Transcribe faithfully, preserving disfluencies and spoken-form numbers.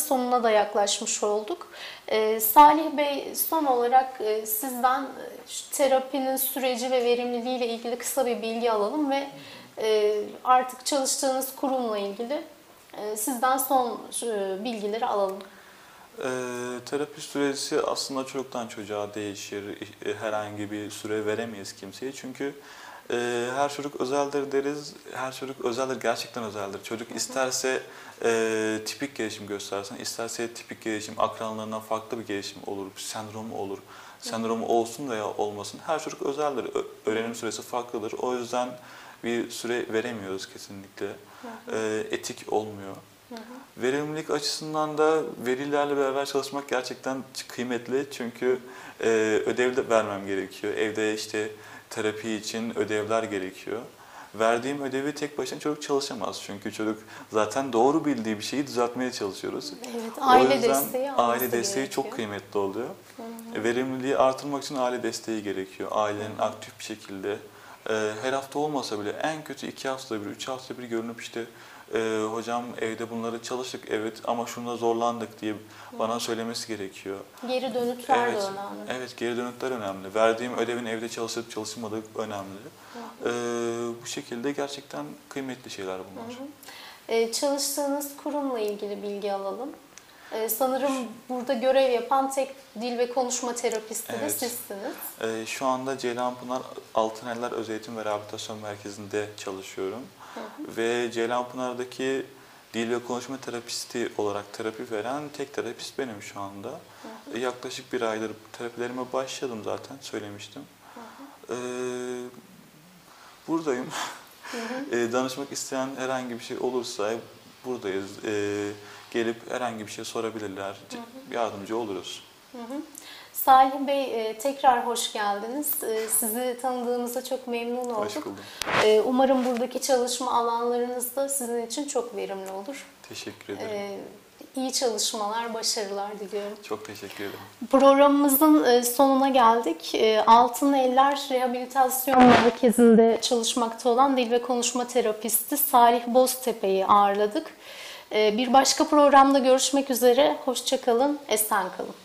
sonuna da yaklaşmış olduk. Ee, Salih Bey, son olarak e, sizden e, şu terapinin süreci ve verimliliği ile ilgili kısa bir bilgi alalım ve e, artık çalıştığınız kurumla ilgili e, sizden son e, bilgileri alalım. E, terapi süresi aslında çocuktan çocuğa değişir. E, herhangi bir süre veremeyiz kimseye. Çünkü e, her çocuk özeldir deriz. Her çocuk özeldir, gerçekten özeldir. Çocuk isterse e, tipik gelişim göstersin, isterse tipik gelişim, akranlarından farklı bir gelişim olur, bir sendromu olur. Sendromu olsun veya olmasın. Her çocuk özeldir. Öğrenim süresi farklıdır. O yüzden bir süre veremiyoruz kesinlikle. E, etik olmuyor. Hı hı. Verimlilik açısından da verilerle beraber çalışmak gerçekten kıymetli, çünkü e, ödev de vermem gerekiyor. Evde işte terapi için ödevler gerekiyor. Verdiğim ödevi tek başına çocuk çalışamaz, çünkü çocuk zaten doğru bildiği bir şeyi düzeltmeye çalışıyoruz. Evet, aile o yüzden desteği aile desteği gerekiyor. çok kıymetli oluyor. Hı hı. Verimliliği artırmak için aile desteği gerekiyor. Ailenin hı hı. aktif bir şekilde e, her hafta olmasa bile en kötü iki haftada bir, üç haftada bir görünüp işte Ee, hocam evde bunları çalıştık evet ama şunda zorlandık diye bana söylemesi gerekiyor. Geri dönütler evet, de önemli. Evet, geri dönütler önemli. Verdiğim ödevin evde çalışıp çalışmadığı önemli. Ee, bu şekilde gerçekten kıymetli şeyler bunlar. Hı hı. Ee, çalıştığınız kurumla ilgili bilgi alalım. Ee, sanırım burada görev yapan tek dil ve konuşma terapisti evet. de sizsiniz. Ee, şu anda Ceylanpınar Altıneller Özeğitim ve Rehabilitasyon Merkezi'nde çalışıyorum. Hı hı. Ve Ceylanpınar'daki dil ve konuşma terapisti olarak terapi veren tek terapist benim şu anda. Hı hı. Yaklaşık bir aydır terapilerime başladım, zaten söylemiştim. Hı hı. Ee, buradayım. Hı hı. e, danışmak isteyen herhangi bir şey olursa buradayız. E, gelip herhangi bir şey sorabilirler. Hı hı. Yardımcı oluruz. Hı hı. Salih Bey, tekrar hoş geldiniz. Sizi tanıdığımıza çok memnun olduk. Hoş buldum. Umarım buradaki çalışma alanlarınız da sizin için çok verimli olur. Teşekkür ederim. İyi çalışmalar, başarılar diliyorum. Çok teşekkür ederim. Programımızın sonuna geldik. Altın Eller Rehabilitasyon Merkezi'nde çalışmakta olan dil ve konuşma terapisti Salih Boztepe'yi ağırladık. Bir başka programda görüşmek üzere. Hoşça kalın, esen kalın.